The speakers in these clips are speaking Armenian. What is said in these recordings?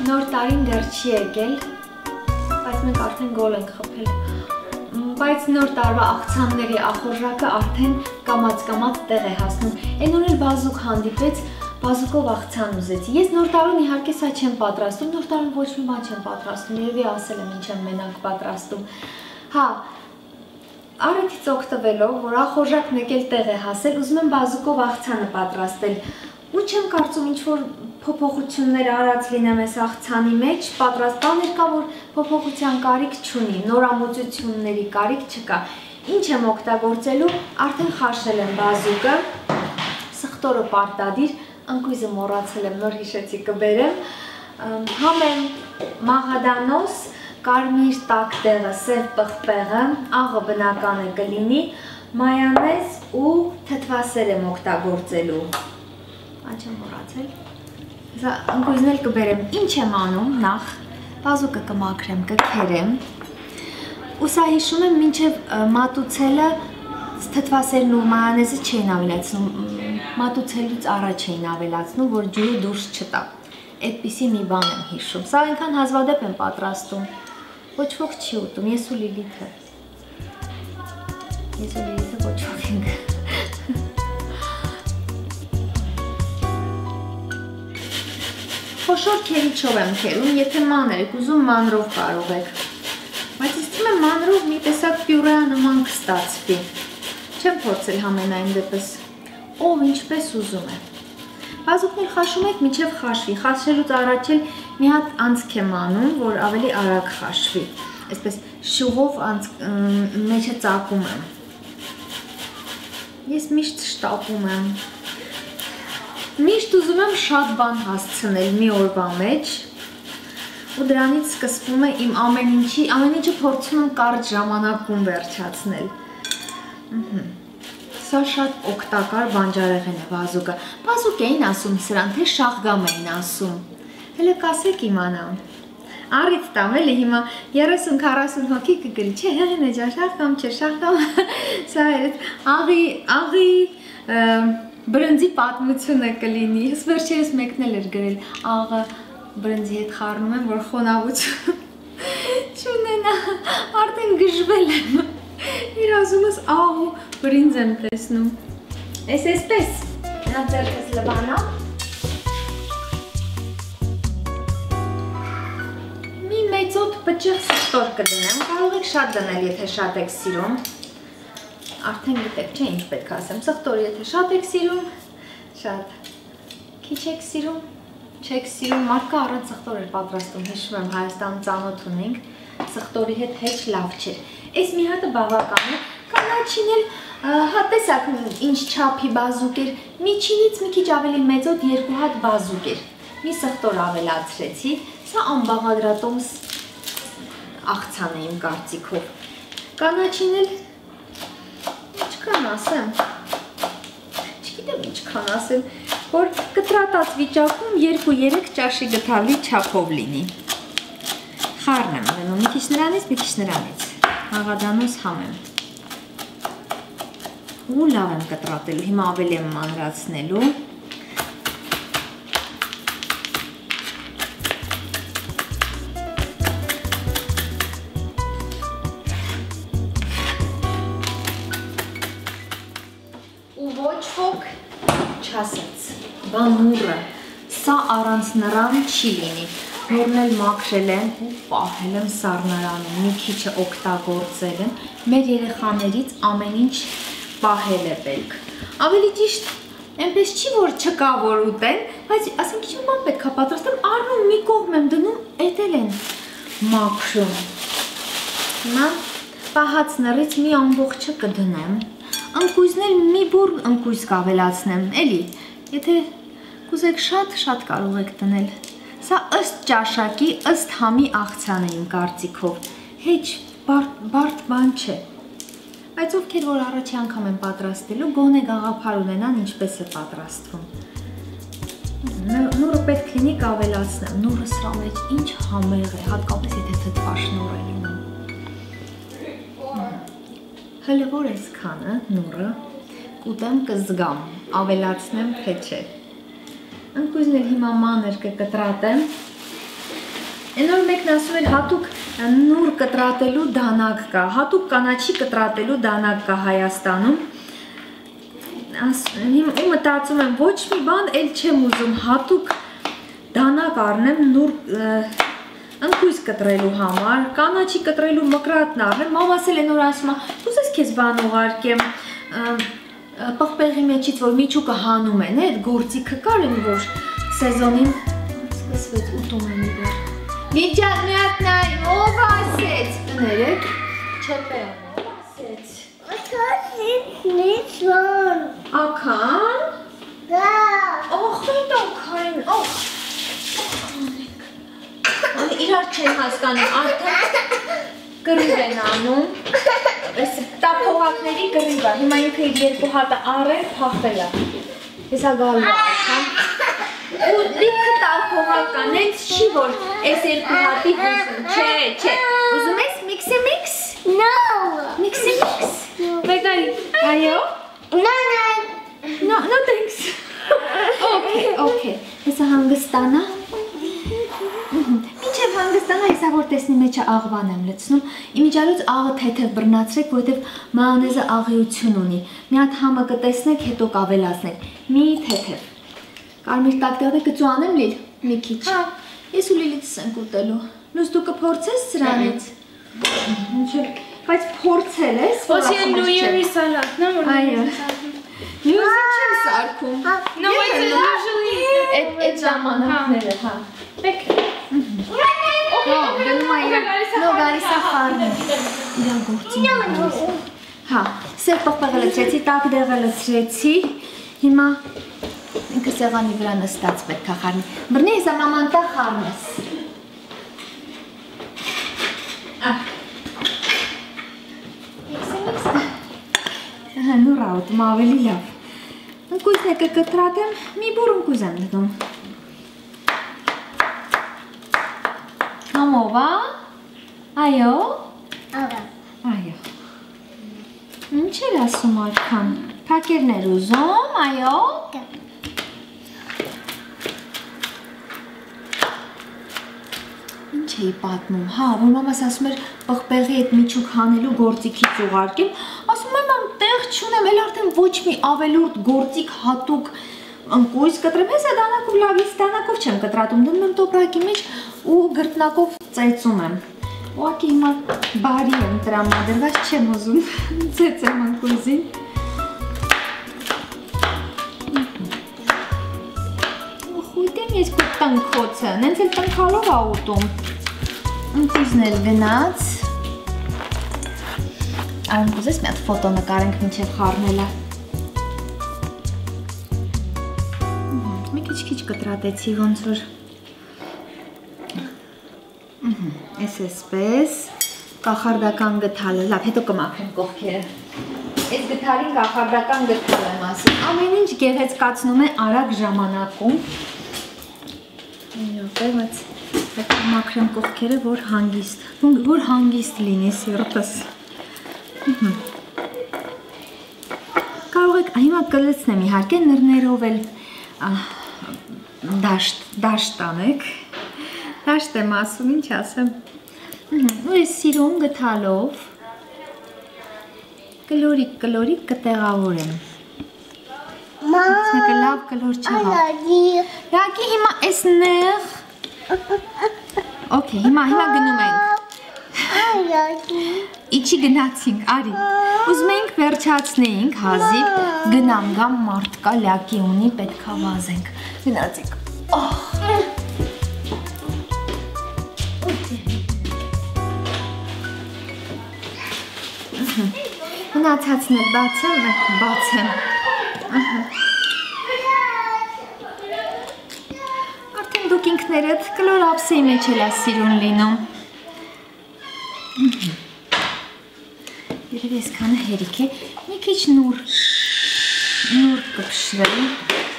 Նոր տարին դեռ չի եկել, բայց մենք արդեն գոլ ենք խփել։ Բայց նոր տարվա աղցանների ախորժակը արդեն կամաց-կամաց տեղ է հասնում։ Այն օր էլ բազուկ հանդիպեց, բազուկով աղցան ուզեցի։ Ես նոր տարուն իհարկե սա չեմ պատրաստում, նոր տարուն ոչ մի բան չեմ պատրաստում, երևի ասել եմ ինչ եմ մենակ պատրաստում։ Հա, առիթից օգտվելով, որ ախորժակն եկել տեղ է հասել, ուզում եմ բազուկով աղցանը պատրաստել։ Ու չեմ կարծում ինչ-որ փոփոխություններ արած լինեմ այս աղցանի մեջ, պատրաստաններ կա, որ փոփոխության կարիք չունի, նորամուծությունների կարիք չկա։ Ինչ եմ օգտագործելու, արդեն խաշել եմ բազուկը, սխտորը պարտադիր, ընկույզը մոռացել եմ, նոր հիշեցի կբերեմ, համեմ մաղադանոս, կարմիր տաք տեղը, սև պղպեղը, աղը բնականը կլինի, մայանեզ ու թթվասեր եմ օգտագործելու։ Ան չեմ մոռացել։ Ընկույզն էլ կբերեմ, ինչ եմ անում, նախ բազուկը կմաքրեմ, կքերեմ, ու սա հիշում եմ մինչև մատուցելը թթվասերն ու մայանեզը չէին ավելացնում, մատուցելուց առաջ էին ավելացնում, որ ջուրը դուրս չտա, այդպիսի մի բան եմ հիշում, սա այնքան հազվադեպ եմ պատրաստում, ոչ ոք չի ուտում, ես ու Լիլիթը ոչ ոք ենք։ Խոշոր քերիչով եմ քերում, եթե մանր եք ուզում մանրով կարող եք, բայց ես թվում եմ մանրով մի տեսակ պյուրեա նման կստացվի, չեմ փորձել համենայն դեպս, ով ինչպես ուզում է։ Բազուկն էլ խաշում եք մինչև խաշվի, խաշելուց առաջ էլ մի հատ անցք եմ անում, որ ավելի արագ խաշվի, այսպես շուղով մեջը ծակում եմ, ես միշտ շտապում եմ, միշտ ուզում եմ շատ բան հասցնել մի օրվա մեջ ու դրանից սկսվում է իմ ամեն ինչը փորձում եմ կարճ ժամանակում վերջացնել։ Սա շատ օգտակար բանջարեղեն է բազուկը։ Բազուկ էին ասում սրան, թե շաղգամ էին ասում։ Հələ կասեք իմանամ։ Առիթ տամ էլի հիմա 30-40 հոգի կգրի, չէ, հեղին է ջան, շաղգամ չէ, շաղգամ։ Սա էր աղի բրնձի պատմությունը կլինի, ես վերջերս մեկն էլ էր գրել, աղը բրնձի հետ խառնում եմ, որ խոնավություն չունենա, արդեն գժվել եմ, իր ասումս աղ ու բրինձ եմ տեսնում, ես էսպես, նա ձերքս լվանա, մի մեծոտ պճեղ սխտոր կդնեմ, կարող եք շատ դնել, եթե շատ եք սիրում, արդեն գիտեք, չէ ինչ պետք ասեմ, սխտորը եթե շատ եք սիրում, շատ քիչ եք սիրում, չեք սիրում, մարդկա առանց սխտոր էր պատրաստում, հիշում եմ Հայաստանում ծանոթ ունենք, սխտորի հետ հեչ լավ չէր, այս մի հատը բավական է, կանաչին էլ տեսակ ինչ չափի բազուկ էր, միջինից մի քիչ ավելի մեծոտ 2 հատ բազուկ էր, մի սխտոր ավելացրեցի, սա անբաղադրատոմս աղցան է իմ կարծիքով, կանաչին էլ ինչքան ասեմ, չգիտեմ ինչքան ասեմ, որ կտրատած վիճակում 2-3 ճաշի գթալի չափով լինի։ Խառն եմ ունում, մի քիչ նրանից, մաղադանոս համեմ։ Ու լավ եմ կտրատելու, հիմա ավելի եմ մանրացնելու։ Չասեց, բա նուրը, սա առանց նրան չի լինի, նորն էլ մաքրել եմ ու պահել եմ սառնարանում, մի քիչը օգտագործել եմ, մեր երեխաներից ամեն ինչ պահել է պետք, ավելի ճիշտ, այնպես չի, որ չկա որ ուտեն, բայց ասենք ինչ բան պետք է պատրաստեմ, առնում մի կողմ եմ դնում, էդ էլ են մաքրում, հիմա պահած նռից մի ամբողջը կդնեմ, ընկույզն էլ մի բուր ընկույզ կավելացնեմ, էլի, եթե կուզեք շատ կարող եք դնել, սա ըստ ճաշակի, ըստ համի աղցան է իմ կարծիքով, հեչ բարդ բան չէ, բայց ովքեր որ առաջի անգամ են պատրաստելու, գոնե գաղափար ունենան ինչպես է պատրաստվում, նուրը պետք լինի կավելացնեմ, նուրը սրա մեջ ինչ համեղ է, հատկապես եթե թթվաշնոր է լինում, հլվոր այսքանը նուրը կուտեմ կզգամ, ավելացնեմ թե չէ։ Ընկույզն էլ հիմա մանր կկտրատեմ, Այն որ մեկն ասում էր հատուկ նուր կտրատելու դանակ կա, հատուկ կանաչի կտրատելու դանակ կա Հայաստանում։ Ու մտածում եմ ոչ մի բան էլ չեմ ուզում հատուկ դանակ առնեմ նուր ընկույզ կտրելու համար, կանաչի կտրելու մկրատն առնեմ, մամաս էլ նոր ասում է, ուզես քեզ բան ուղարկեմ, պղպեղի մեջից որ միջուկը հանում են, այդ գործիքը կար են որ սեզոնին սկսվեց ուտում են իրար։ Միջատնյատնայ, ով ասեց, ներեք, չեպեան, ով ասեց։ Ական? Da. Ախույն ակային, իրար չեն հասկանում, արդեն կռիվ են անում, տափողակների կռիվ է, հիմա ինքը իր երկու հատը առել փախել է, հեսա գալու է արդեն, ու լիքը տափողական, էց չի որ այս երկու հատի հոսում, չէ, ուզում ես միքսի միքս? No. Միքսի միքս? Վեգանի, այո? No thanks. Okay, հեսա հանգստանա, մինչև հանգստանա հեսա որ տեսնի մեջը աղվան եմ լցնում, իմիջալուց աղը թեթև բռնացրեք, որովհետև մայոնեզը աղիություն ունի, մի հատ համը կտեսնեք, հետո կավելացնեք, մի թեթև, կարմիր տակտեղը կծու անեմ լիլ, մի քիչ, ես ու լիլիցս ենք ուտելու, լուս դու կփորձես սրանից, բայց փորձել ես, Ոսի են New Year's salad, no? Այո, Նյուզին չեմ սարքում, No, it's usually այդ ժամանակները, հա, Բեք գնում է նո գալիս է խառնում, իրան գործին գալիս, հա, սև պղպեղը լցրեցի, տակ դեղը լցրեցի, հիմա ինքը սեղանի վրա նստած պետք է խառնի, բռնի հեսա մաման տա խառնես, նուրա ուտում ավելի լավ, ընկույզն է կկտրատեմ, մի բուր ընկույզ եմ դնում, համով, այո, այո, ինչ էր ասում արքան, պակերներ ուզում, այո, ինչ էի պատմում, հա, որ մամաս ասում էր պղպեղի այդ միջուկ հանելու գործիքից ուղարկեմ, ասում եմ տեղ չունեմ, էլ արդեն ոչ մի ավելորդ գործիք հատուկ ընկույզ կտրեմ, հեսա դանակով լավից դանակով չեմ կտրատում, դնում եմ տոպրակի մեջ ու գրտնակով ծեծում եմ, ուղղակի հիմա բարի եմ տրամադրված, չեմ ուզում ծեծեմ ընկույզին, խույտեմ ես քո տնքոցը, նենց էլ տնքալով ա ուտում, ընկույզն էլ գնաց, Արմ կուզես մի հատ ֆոտո նկարենք մինչև խառնելը։ Մի քիչ կտրատեցի ոնց որ։ Էսպես կախարդական գթալը, լավ, հետո կմաքրեմ կողքերը։ Այս գթալին կախարդական գթալ եմ ասում։ Ամեն ինչ գեղեցկացնում է արագ ժամանակում։ Բայց հետո մաքրեմ կողքերը, որ հանգիստ լինի սիրտս։ Կարող եք հիմա կլցնեմ իհարկե նռներով էլ դաշտ անեք, դաշտ եմ ասում, ինչ ասեմ, ու ես սիրում գթալով կլորիկ կտեղավորեմ, մեկը լավ կլոր չեղավ, յակի հիմա ես նեղ, օքեյ, հիմա գնում ենք, Իչի գնացինք, արի, ուզում էինք վերջացնեինք, հազիվ, գնամ գամ մարդկա լյակի ունի, պետքա վազենք, գնացինք, Գնացածն էլ բացեմ, արդեն դուք ինքներդ կլոր ապսեի մեջ էլ ես սիրուն լինում, Երև ես կանը հերիք է, մի քիչ նուր կպշրեմ,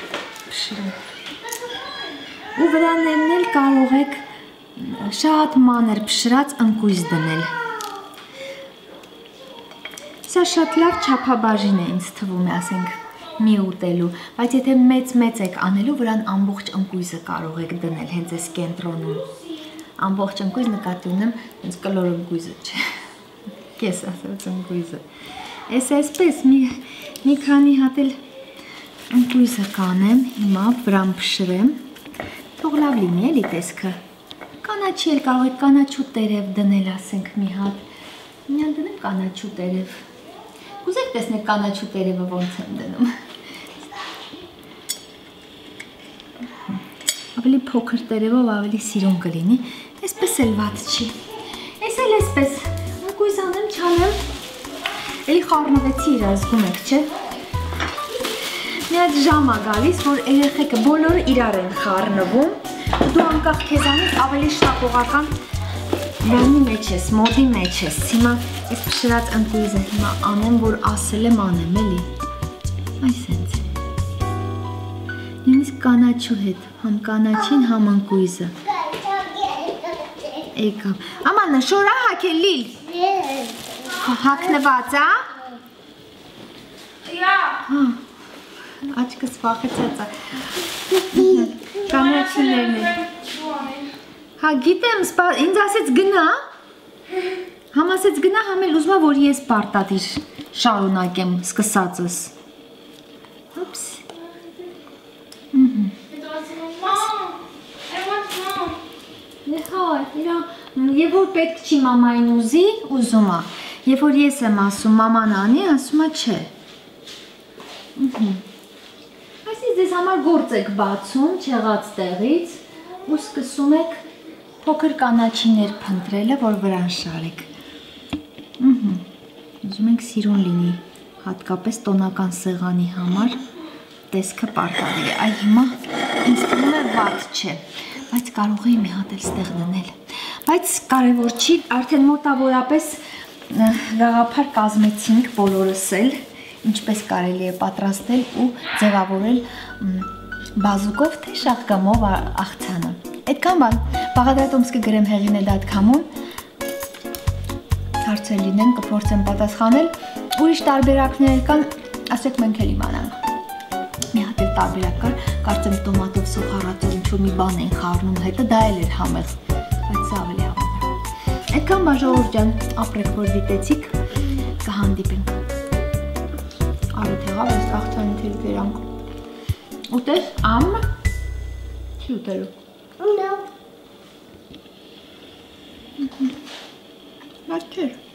ու վրաններն էլ կարող եք շատ մանր պշրած ընկույզ դնել, սա շատ լավ չափաբաժին է ինձ թվում է, ասենք մի ուտելու, բայց եթե մեծ եք անելու, վրան ամբողջ ընկույզը կարող եք դնել հենց ես կենտրոնում, ամբողջ ընկույզ նկատի ունեմ, հենց կլոր ընկույզը չէ։ Կես ասած ընկույզը։ Էս այսպես մի քանի հատ էլ ընկույզը կանեմ, հիմա վրան փշրեմ։ Թող լավ լինի էլի տեսքը։ Կանաչի էլ կարող եք կանաչու տերև դնել, ասենք մի հատ։ Միան դնեմ կանաչու տերև։ Կուզեք տեսնեք կանաչու տերևը ոնց եմ դնում։ Ավելի փոքր տերևով ավելի սիրուն կլինի, այսպես էլ վատ չի։ Այս էլ այսպես, ընկույզ անեմ, չանեմ, էլի խառնվեցի իրար, զգում եք, չէ։ Մի հատ ժամ ա գալիս, որ երեխեքը բոլորը իրար են խառնվում, դու անկախ քեզանից ավելի շտապողական բանի մեջ ես, մոդի մեջ ես։ Հիմա այս փշրած ընկույզը հիմա անեմ, որ ասել եմ անեմ, էլի։ Այսենց։ Նույնիսկ կանաչու հետ, համ կանաչին, համ ընկույզը։ Եկավ։ Ամանա, շորա հակել լիլ։ Հակնված, ա։ Հա, աչկս վախեցած ա։ Կանաչիներն է։ Հա, գիտեմ, ինձ ասեց գնա։ Համ ասեց գնա, համ էլ ուզում ա, որ ես պարտադիր շարունակեմ սկսածս։ Ուպս։ Եվ որ պետք չի մամային ուզի, ուզում ա։ Եվ որ ես եմ ասում մաման անի, ասում ա չէ։ Այսինքն ձեզ համար գործ եք բացում չեղած տեղից ու սկսում եք փոքր կանաչիներ փնտրելը, որ վրան շարեք։ Ուզում ենք սիրուն լինի, հատկապես տոնական սեղանի համար տեսքը պարտադիր է։ Այ հիմա ինձ թվում է վատ չէ, բայց կարող էի մի հատ էլ ստեղ դնել։ Բայց կարևոր չի, արդեն մոտավորապես գաղափար կազմեցինք բոլորս էլ, ինչպես կարելի է պատրաստել ու ձևավորել բազուկով թե շաղկամով աղցանը։ Այդքան բան, Բաղդադում կգրեմ hegine.com-ում, հարցեր լինեն, կփորձեմ պատասխանել, ուրիշ տարբերակներ կան, ասեք մենք էլ իմանանք։ Մի հատ էլ տարբերակ կար, կարծեմ տոմատով սոխառածով ինչ-որ մի բան են խառնում հետը, դա էլ էր համեղ, բայց սա ավելի համեղ է։ Այդքան բան ժողովուրդ ջան, ապրեք, որ դիտեցիք, կհանդիպենք։ Արդ եղավ, այս աղցանի թել կերանք։ Ուտես, ամ, չի ուտելու։ Լավ չէր։